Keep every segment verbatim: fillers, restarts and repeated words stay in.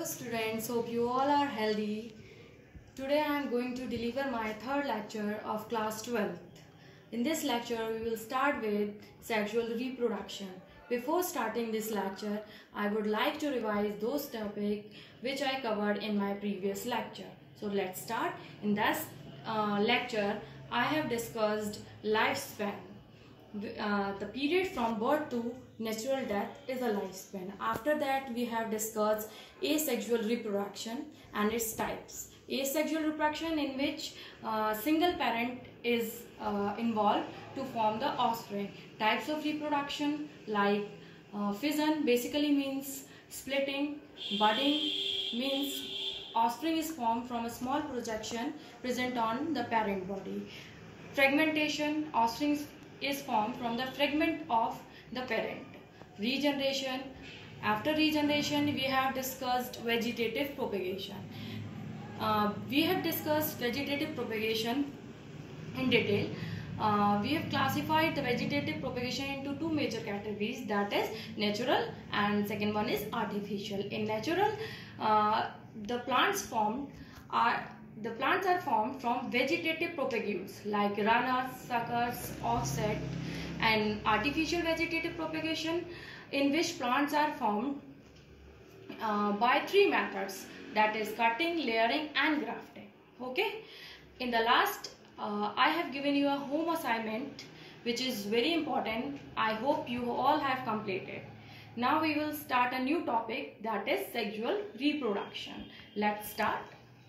students, hope you all are healthy. Today I am going to deliver my third lecture of class twelfth. In this lecture we will start with sexual reproduction. Before starting this lecture, I would like to revise those topics which I covered in my previous lecture. So let's start. In this uh, lecture, I have discussed lifespan. Uh, the period from birth to natural death is a lifespan. After that, we have discussed asexual reproduction and its types. Asexual reproduction, in which uh, single parent is uh, involved to form the offspring. Types of reproduction like uh, fission basically means splitting. Budding means offspring is formed from a small projection present on the parent body. Fragmentation, offspring is formed from the fragment of the parent. Regeneration, after regeneration we have discussed vegetative propagation. Uh, we have discussed vegetative propagation in detail. Uh, we have classified the vegetative propagation into two major categories, that is natural and second one is artificial. In natural, uh, the plants formed are The plants are formed from vegetative propagules like runners, suckers, offset, and artificial vegetative propagation, in which plants are formed uh, by three methods, that is cutting, layering, and grafting. Okay. In the last, uh, I have given you a home assignment which is very important. I hope you all have completed. Now we will start a new topic, that is sexual reproduction. Let's start.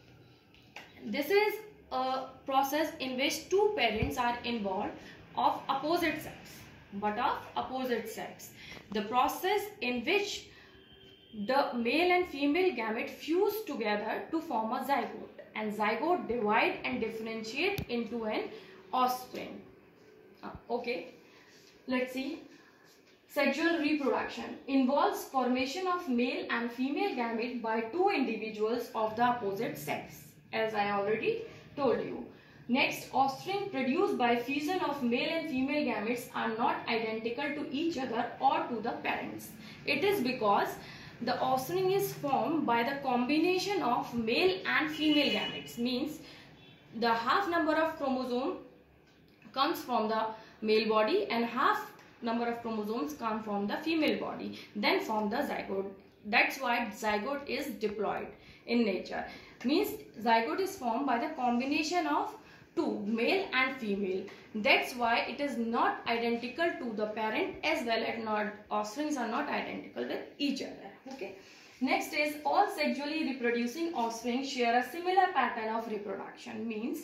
This is a process in which two parents are involved of opposite sex, but of opposite sex. The process in which the male and female gamete fuse together to form a zygote, and zygote divide and differentiate into an offspring. Uh, okay, let's see. Sexual reproduction involves formation of male and female gamete by two individuals of the opposite sex, as I already told you. Next, offspring produced by fusion of male and female gametes are not identical to each other or to the parents. It is because the offspring is formed by the combination of male and female gametes. Means the half number of chromosome comes from the male body and half number of chromosomes come from the female body, then form the zygote. That's why zygote is diploid in nature. Means zygote is formed by the combination of two, male and female. That's why it is not identical to the parent, as well as not offsprings are not identical with each other. Okay. Next is all sexually reproducing offspring share a similar pattern of reproduction. Means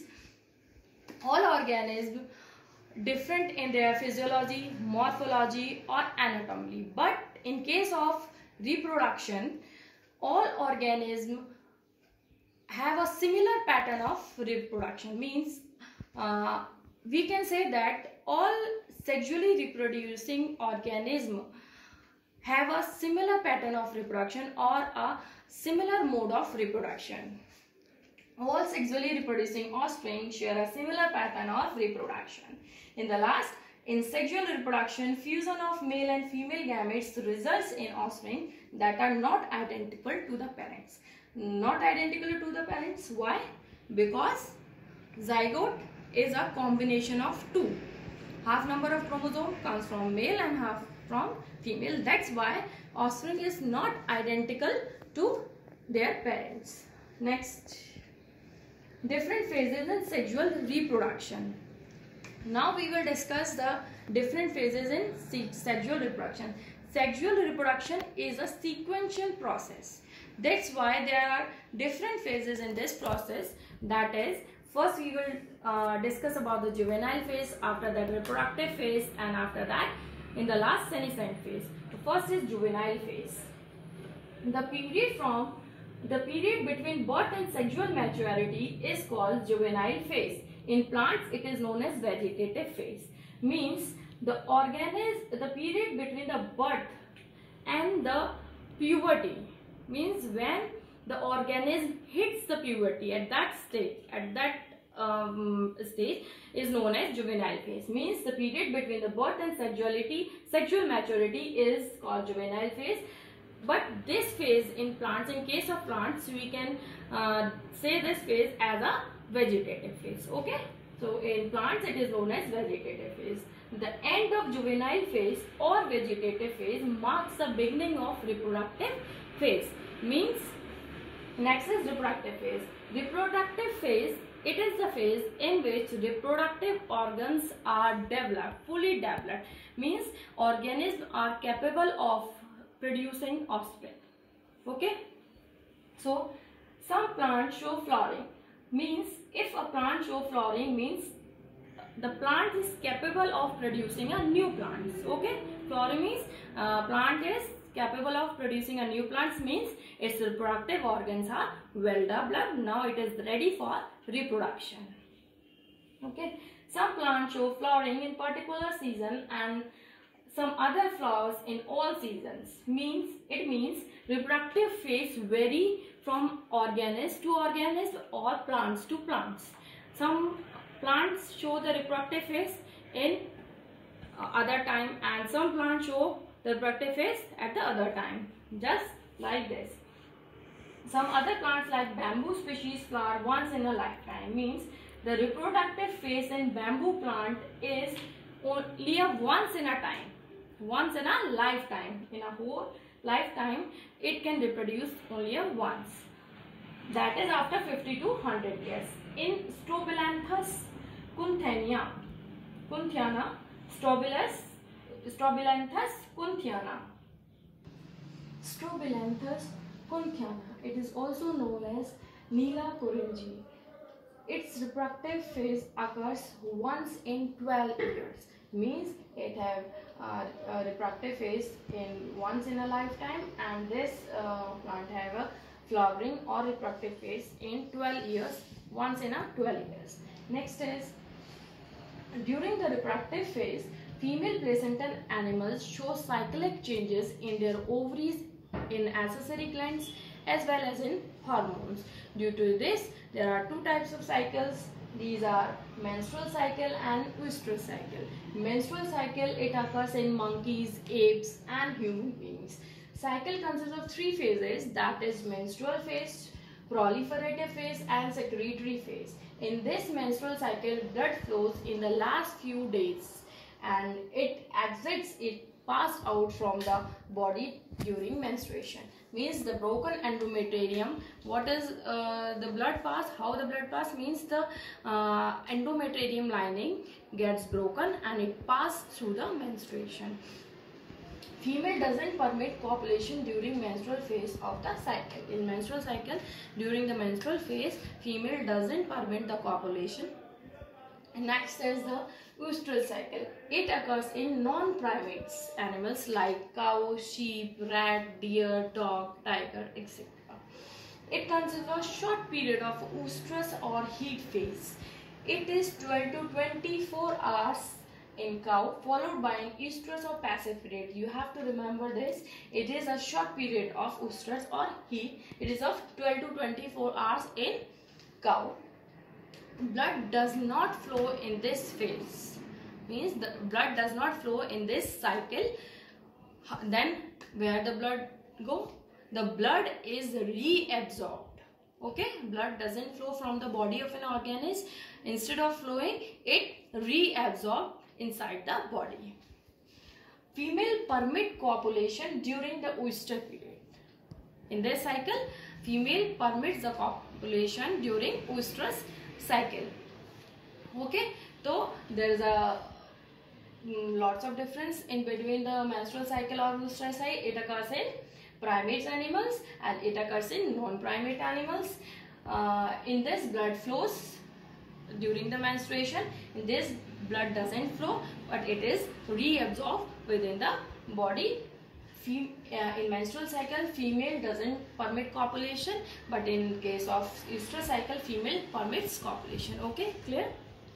all organisms different in their physiology, morphology or anatomy. But in case of reproduction, all organisms have a similar pattern of reproduction. Means uh, we can say that all sexually reproducing organisms have a similar pattern of reproduction or a similar mode of reproduction. All sexually reproducing offspring share a similar pattern of reproduction. In the last, in sexual reproduction, fusion of male and female gametes results in offspring that are not identical to the parents. Not identical to the parents. Why? Because zygote is a combination of two. Half number of chromosome comes from male and half from female. That's why offspring is not identical to their parents. Next, different phases in sexual reproduction. Now we will discuss the different phases in sexual reproduction. Sexual reproduction is a sequential process. That's why there are different phases in this process. That is, first we will uh, discuss about the juvenile phase, after that reproductive phase, and after that in the last senescent phase. The first is juvenile phase. The period from the period between birth and sexual maturity is called juvenile phase. In plants it is known as vegetative phase. Means the organism, the period between the birth and the puberty, means when the organism hits the puberty, at that stage, at that um, stage is known as juvenile phase. Means the period between the birth and sexuality, sexual maturity is called juvenile phase. But this phase in plants, in case of plants, we can uh, say this phase as a vegetative phase. Okay, so in plants it is known as vegetative phase. The end of juvenile phase or vegetative phase marks the beginning of reproductive phase. Means next is reproductive phase. Reproductive phase, it is the phase in which reproductive organs are developed, fully developed. Means organisms are capable of producing offspring. Okay, so some plants show flowering. Means if a plant show flowering, means the plant is capable of producing a new plant. Okay, flowering means uh, plant is capable of producing a new plant, means its reproductive organs are well developed. Now it is ready for reproduction. Okay, some plants show flowering in particular season and some other flowers in all seasons. Means it means reproductive phase vary from organism to organism or plants to plants. Some plants show the reproductive phase in uh, other time, and some plants show the reproductive phase at the other time, just like this. Some other plants like bamboo species flower once in a lifetime. Means the reproductive phase in bamboo plant is only a once in a time, once in a lifetime. In a whole lifetime it can reproduce only a once, that is after fifty to one hundred years. In Strobilanthes kunthiana, kunthiana, Strobilus, Strobilanthes kunthiana, Strobilanthes kunthiana. It is also known as Neela Kurinji. Its reproductive phase occurs once in twelve years. Means it have uh, a reproductive phase in once in a lifetime, and this uh, plant have a flowering or reproductive phase in twelve years, once in a twelve years. Next is, during the reproductive phase, female placental animals show cyclic changes in their ovaries, in accessory glands, as well as in hormones. Due to this, there are two types of cycles. These are menstrual cycle and oestrous cycle. Menstrual cycle, it occurs in monkeys, apes and human beings. Cycle consists of three phases, that is menstrual phase, proliferative phase and secretory phase. In this menstrual cycle, blood flows in the last few days and it exits, it passes out from the body during menstruation. Means the broken endometrium. What is uh, the blood pass? How the blood pass? Means the uh, endometrium lining gets broken and it passes through the menstruation. Female doesn't permit copulation during menstrual phase of the cycle. In menstrual cycle, during the menstrual phase, female doesn't permit the copulation. Next is the oestrous cycle. It occurs in non-primates animals like cow, sheep, rat, deer, dog, tiger, et cetera. It consists of a short period of oestrus or heat phase. It is twelve to twenty-four hours in cow, followed by an estrus or passive period. You have to remember this. It is a short period of oestrus or heat. It is of twelve to twenty-four hours in cow. Blood does not flow in this phase. Means the blood does not flow in this cycle. Then where the blood go? The blood is reabsorbed. Okay, blood doesn't flow from the body of an organism. Instead of flowing, it reabsorbed inside the body. Female permit copulation during the oester period. In this cycle, female permits the copulation during oestrus cycle. Okay, so there is a mm, lots of difference in between the menstrual cycle or oestrus cycle. It occurs in primates animals and it occurs in non-primate animals. Uh, in this, blood flows during the menstruation. In this, blood doesn't flow, but it is reabsorbed within the body. Fem uh, in menstrual cycle, female doesn't permit copulation, but in case of oestrus cycle, female permits copulation. Okay, clear?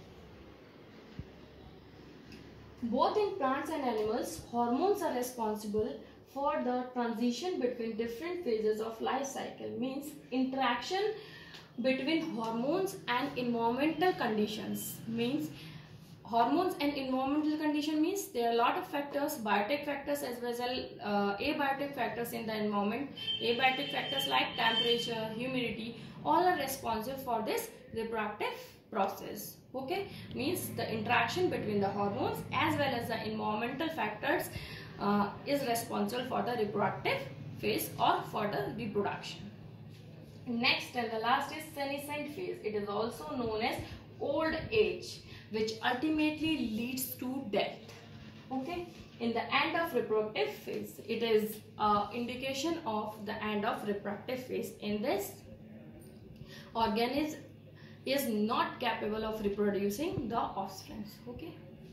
Both in plants and animals, hormones are responsible for the transition between different phases of life cycle. Means interaction between hormones and environmental conditions. Means hormones and environmental condition means there are a lot of factors, biotic factors as well as uh, abiotic factors in the environment. Abiotic factors like temperature, humidity, all are responsible for this reproductive process. Okay, means the interaction between the hormones as well as the environmental factors uh, is responsible for the reproductive phase or for the reproduction. Next and the last is senescent phase. It is also known as old age, which ultimately leads to death. Okay, in the end of reproductive phase, it is an indication of the end of reproductive phase. In this, organism is not capable of reproducing the offspring. Okay.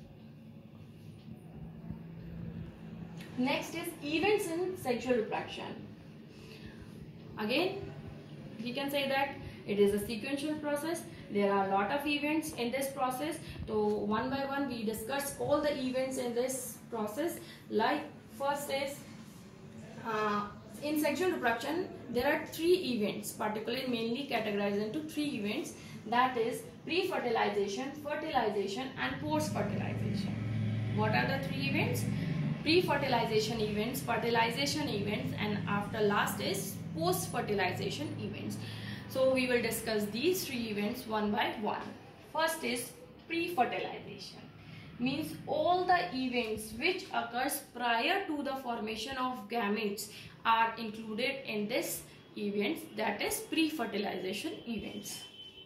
Next is events in sexual reproduction. Again, we can say that it is a sequential process. There are a lot of events in this process. So one by one we discuss all the events in this process. Like first is uh, in sexual reproduction there are three events, particularly mainly categorized into three events. That is pre-fertilization, fertilization and post-fertilization. What are the three events? Pre-fertilization events, fertilization events, and after last is post-fertilization events. So we will discuss these three events one by one. First is pre-fertilization. Means all the events which occurs prior to the formation of gametes are included in this events, that is pre-fertilization events.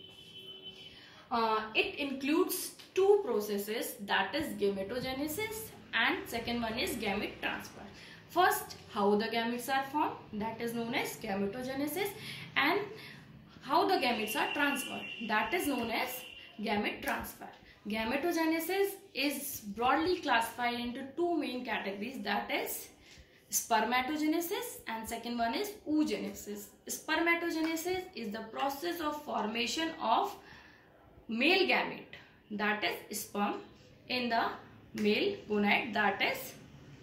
Uh, it includes two processes, that is gametogenesis and second one is gamete transfer. First, how the gametes are formed, that is known as gametogenesis, and how the gametes are transferred, that is known as gamete transfer. Gametogenesis is broadly classified into two main categories, that is spermatogenesis and second one is oogenesis. Spermatogenesis is the process of formation of male gamete, that is sperm, in the male gonad, that is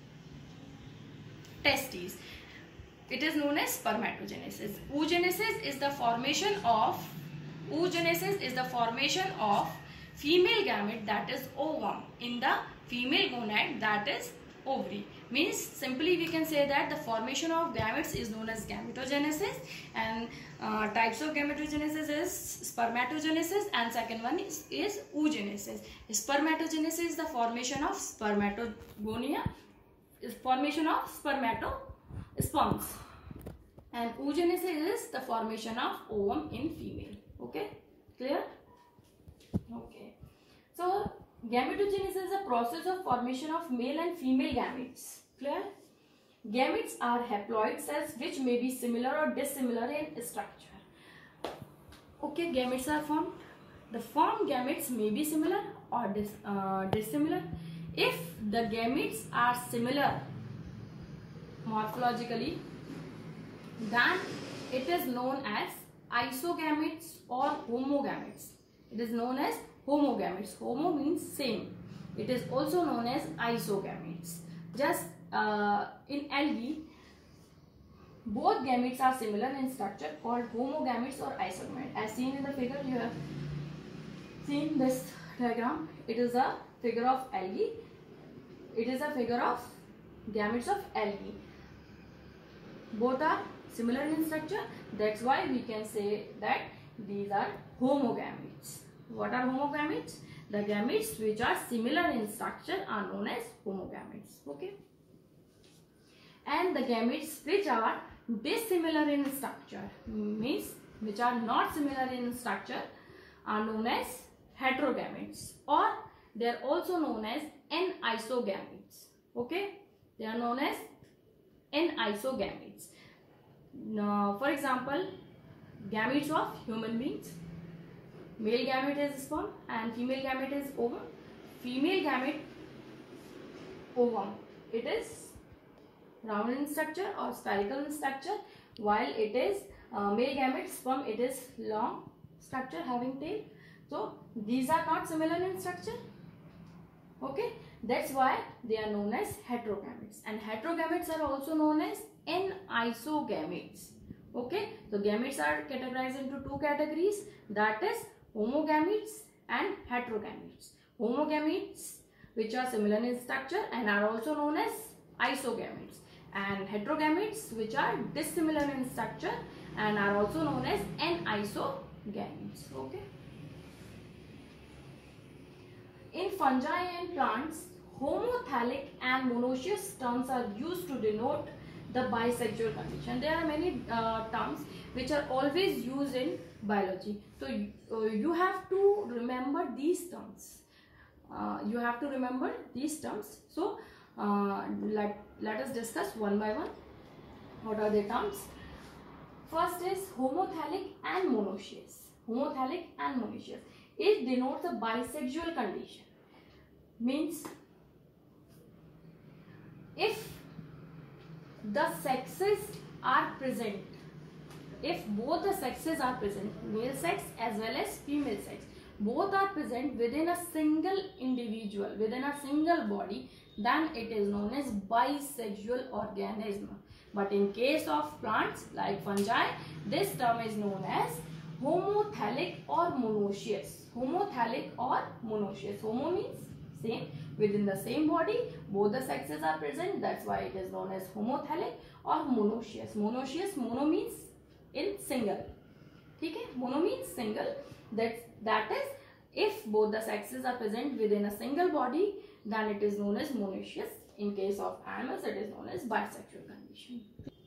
testes. It is known as spermatogenesis. Oogenesis is the formation of oogenesis is the formation of female gamete, that is ovum, in the female gonad, that is ovary. Means simply we can say that the formation of gametes is known as gametogenesis, and uh, types of gametogenesis is spermatogenesis and second one is, is oogenesis. Spermatogenesis is the formation of spermatogonia, is formation of spermato sperms, and oogenesis is the formation of ovum in female. Okay, clear? Okay, so gametogenesis is a process of formation of male and female gametes. Clear? Gametes are haploid cells which may be similar or dissimilar in structure. Okay, gametes are formed. The formed gametes may be similar or dis, uh, dissimilar. If the gametes are similar morphologically, then it is known as isogametes or homogametes. It is known as homogametes. Homo means same. It is also known as isogametes. Just uh, in algae, both gametes are similar in structure, called homogametes or isogametes. As seen in the figure, you have seen this diagram. It is a figure of algae. It is a figure of gametes of algae. Both are similar in structure. That's why we can say that these are homogametes. What are homogametes? The gametes which are similar in structure are known as homogametes. Okay. And the gametes which are dissimilar in structure, means which are not similar in structure, are known as heterogametes, or they are also known as anisogametes. Okay, they are known as anisogametes. Now, for example, gametes of human beings. Male gamete is sperm and female gamete is ovum. Female gamete ovum, it is round in structure or spherical in structure, while it is uh, male gamete sperm, it is long structure having tail. So these are not similar in structure. Okay, that's why they are known as heterogametes, and heterogametes are also known as anisogametes. Okay, so gametes are categorized into two categories, that is homogametes and heterogametes. Homogametes, which are similar in structure and are also known as isogametes, and heterogametes, which are dissimilar in structure and are also known as anisogametes. Okay. In fungi and plants, homothallic and monoecious terms are used to denote the bisexual condition. There are many uh, terms which are always used in biology. So you, uh, you have to remember these terms. Uh, you have to remember these terms. So uh, let, let us discuss one by one. What are the terms? First is homothallic and monoecious. Homothallic and monoecious. It denotes a bisexual condition. Means if the sexes are present, if both the sexes are present, male sex as well as female sex, both are present within a single individual, within a single body, then it is known as bisexual organism. But in case of plants like fungi, this term is known as homothallic or monoecious. Homothallic or monoecious. Homo means same, within the same body, both the sexes are present. That's why it is known as homothallic or monoecious. Monoecious, mono means in single. Okay? Mono means single. That that is, if both the sexes are present within a single body, then it is known as monoecious. In case of animals, it is known as bisexual condition.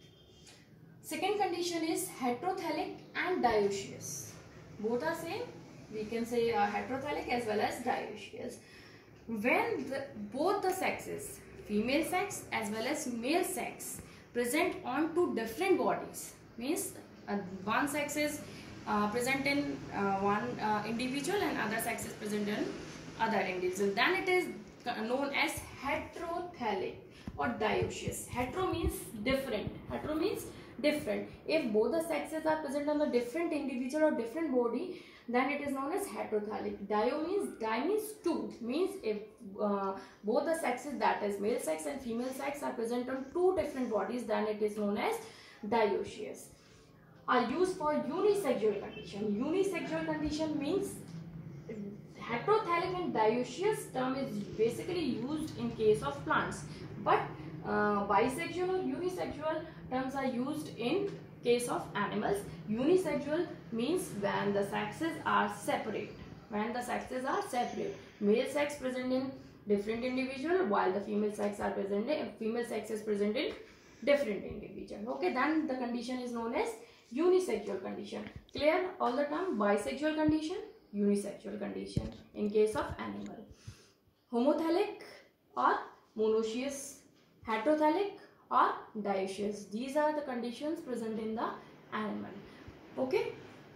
Second condition is heterothallic and dioecious. Both are same. We can say uh, heterothallic as well as dioecious. When the, both the sexes, female sex as well as male sex, present on two different bodies, means uh, one sex is uh, present in uh, one uh, individual and other sex is present in other individual, then it is known as heterothallic or dioecious. Hetero means different. Hetero means different. If both the sexes are present on the different individual or different body, then it is known as heterothallic. Dio means, di means two, means if uh, both the sexes, that is male sex and female sex, are present on two different bodies, then it is known as dioecious. Are used for unisexual condition. Unisexual condition means heterothallic and dioecious term is basically used in case of plants, but uh, bisexual or unisexual terms are used in case of animals. Unisexual means when the sexes are separate. When the sexes are separate, male sex present in different individual while the female sex are present in female sex is present in different individual. Okay, then the condition is known as unisexual condition. Clear all the term? Bisexual condition, unisexual condition in case of animal. Homothallic or monoecious, heterothallic or dioecious. These are the conditions present in the animal. Okay.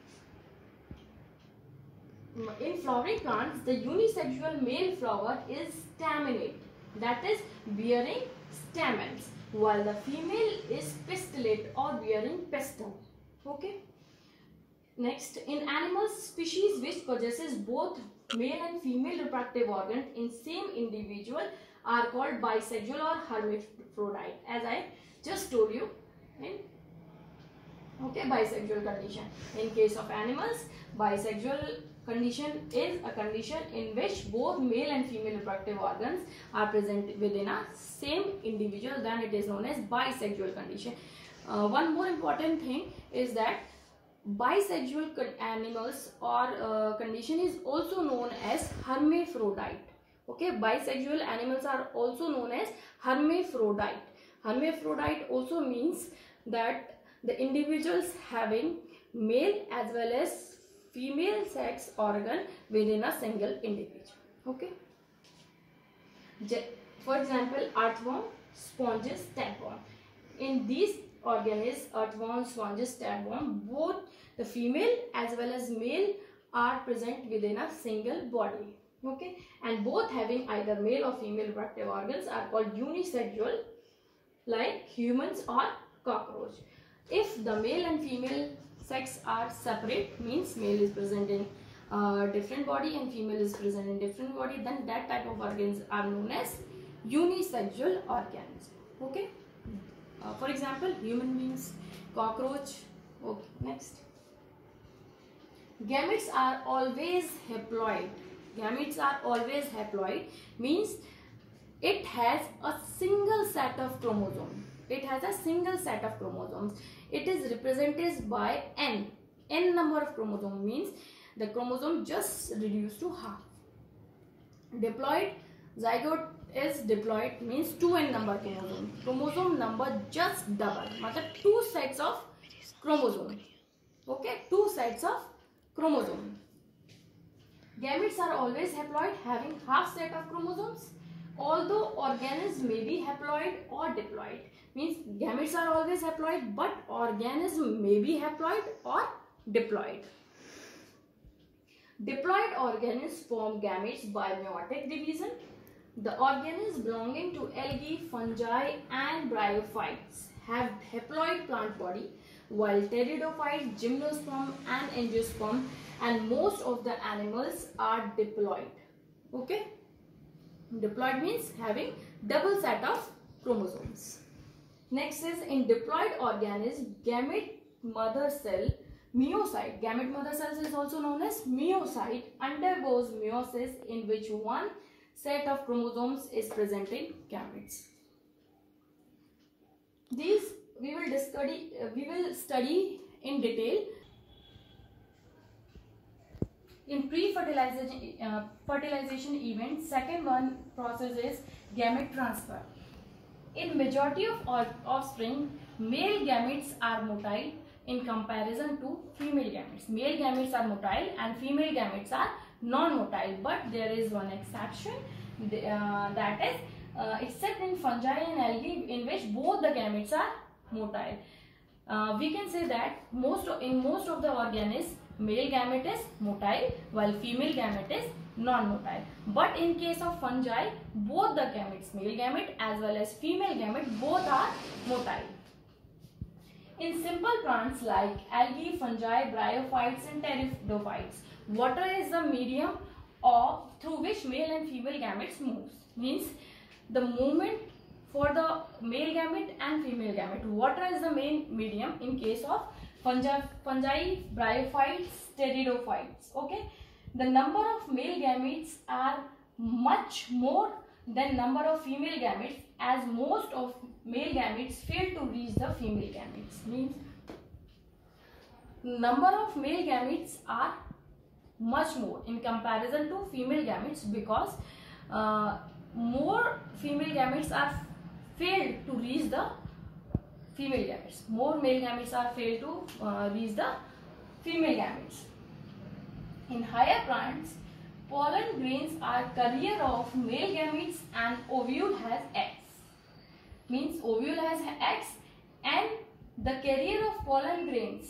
In flowering plants, the unisexual male flower is staminate, that is bearing stamens, while the female is pistillate or bearing pistil. Okay. Next, in animals, species which possesses both male and female reproductive organs in same individual are called bisexual or hermaphrodite, as I just told you. In okay, bisexual condition. In case of animals, bisexual condition is a condition in which both male and female reproductive organs are present within a same individual, then it is known as bisexual condition. Uh, one more important thing is that bisexual animals or uh, condition is also known as hermaphrodite. Okay, bisexual animals are also known as hermaphrodite. Hermaphrodite also means that the individuals having male as well as female sex organ within a single individual. Okay. For example, earthworm, sponges, tapeworm. In these organisms, earthworm, sponges, tapeworm, both the female as well as male are present within a single body. Okay, and both having either male or female reproductive organs are called unisexual, like humans or cockroach. If the male and female sex are separate, means male is present in uh, different body and female is present in different body, then that type of organs are known as unisexual organism. Okay. Uh, for example, human beings, cockroach. Okay, next. Gametes are always haploid. Gametes are always haploid, means it has a single set of chromosomes. It has a single set of chromosomes. It is represented by n. N number of chromosomes means the chromosome just reduced to half. Diploid, zygote is diploid means two n number chromosome. Chromosome number just double. Matlab two sets of chromosome. Okay, two sets of chromosome. Gametes are always haploid, having half set of chromosomes. Although organism may be haploid or diploid, means gametes are always haploid, but organism may be haploid or diploid. Diploid organisms form gametes by meiotic division. The organisms belonging to algae, fungi and bryophytes have haploid plant body, while pteridophytes, gymnosperm and angiosperm and most of the animals are diploid. Okay, diploid means having double set of chromosomes. Next is in diploid organisms, gamete mother cell meiocyte. Gamete mother cells is also known as meiocyte undergoes meiosis, in which one set of chromosomes is present in gametes. These we will study. Uh, we will study in detail. In pre-fertilization uh, fertilization event, second one process is gamete transfer. In majority of offspring, male gametes are motile in comparison to female gametes. Male gametes are motile and female gametes are non-motile, but there is one exception, uh, that is uh, except in fungi and algae, in which both the gametes are motile. Uh, we can say that most of, in most of the organisms, male gamete is motile while female gamete is non-motile. But in case of fungi, both the gametes, male gamete as well as female gamete, both are motile. In simple plants like algae, fungi, bryophytes and pteridophytes, water is the medium of through which male and female gametes moves. Means the movement for the male gamete and female gamete, water is the main medium in case of fungi, fungi bryophytes, pteridophytes. Okay, the number of male gametes are much more than number of female gametes, as most of male gametes fail to reach the female gametes. Means number of male gametes are much more in comparison to female gametes, because uh, more female gametes are failed to reach the female gametes. More male gametes are failed to uh, reach the female gametes. In higher plants, pollen grains are carrier of male gametes and ovule has eggs. Means ovule has eggs and the carrier of pollen grains.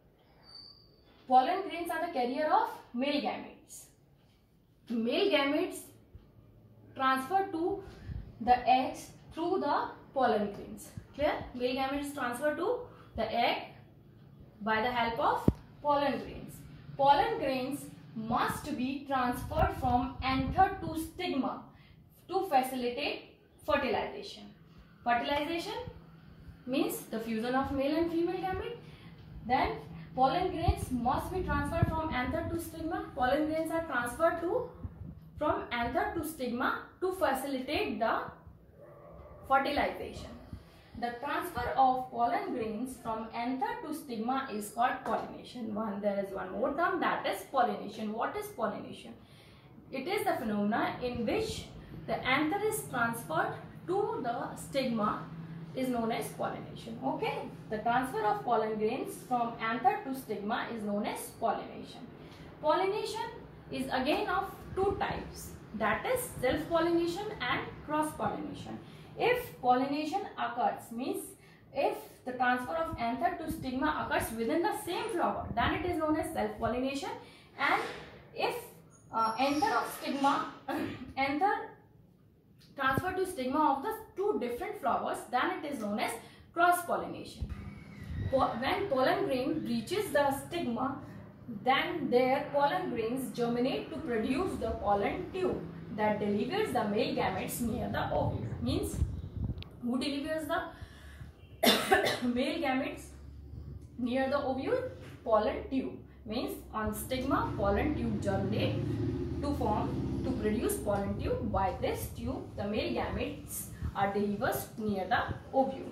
Pollen grains are the carrier of male gametes. Male gametes transfer to the eggs through the pollen grains. Clear? Male gametes transfer to the egg by the help of pollen grains. Pollen grains must be transferred from anther to stigma to facilitate fertilization. Fertilization means the fusion of male and female gamete. Then pollen grains must be transferred from anther to stigma. Pollen grains are transferred to from anther to stigma to facilitate the fertilization. The transfer of pollen grains from anther to stigma is called pollination. One, there is one more term, that is pollination. What is pollination? It is the phenomena in which the anther is transferred to the stigma is known as pollination. Okay, the transfer of pollen grains from anther to stigma is known as pollination. Pollination is again of two types, that is self-pollination and cross-pollination. If pollination occurs, means if the transfer of anther to stigma occurs within the same flower, then it is known as self-pollination. And if uh, anther of stigma, anther transfer to stigma of the two different flowers, then it is known as cross-pollination. When pollen grain reaches the stigma, then their pollen grains germinate to produce the pollen tube that delivers the male gametes near the ovule. Means who delivers the male gametes near the ovule? Pollen tube. means on stigma pollen tube germinate to form to produce pollen tube. By this tube the male gametes are delivered near the ovule.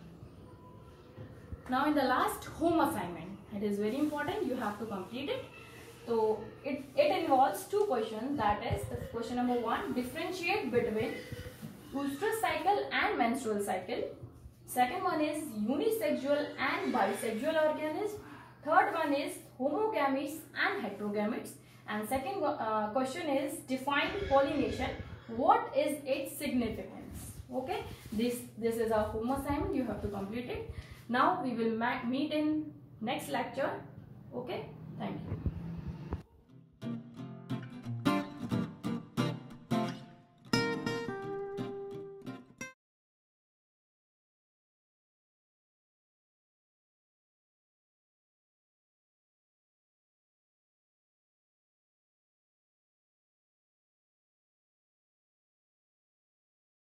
Now in the last home assignment, it is very important, you have to complete it. So it, it involves two questions, that is the question number one, differentiate between oestrus cycle and menstrual cycle. Second one is unisexual and bisexual organism. Third one is homogametes and heterogametes. And second uh, question is define pollination. What is its significance? Okay, this this is our home assignment, you have to complete it. Now we will meet in next lecture. Okay, thank you.